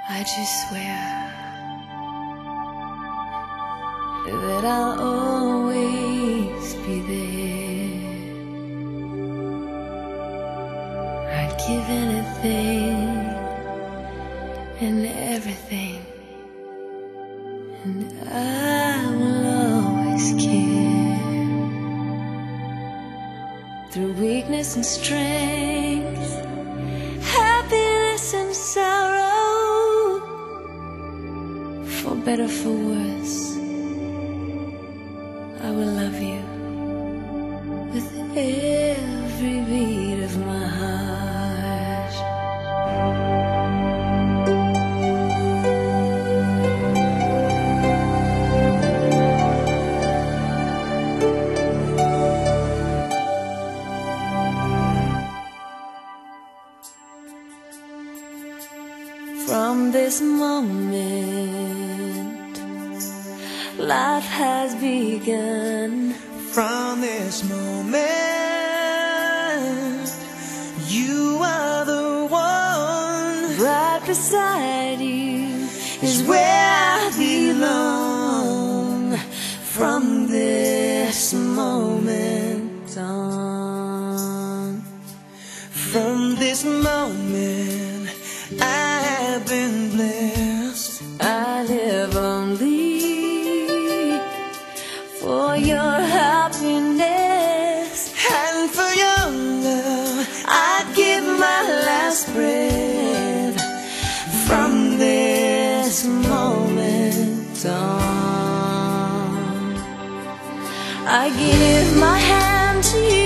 I just swear that I'll always be there. I'd give anything and everything, and I will always care. Through weakness and strength, happiness and sorrow, for better, for worse, I will love you with every beat of my heart. From this moment, life has begun. From this moment, you are the one. Right beside you is where I belong. From this moment on, from this moment, I have been blessed. I live only for your happiness, and for your love, I'd give my last breath. From this moment on, I give my hand to you.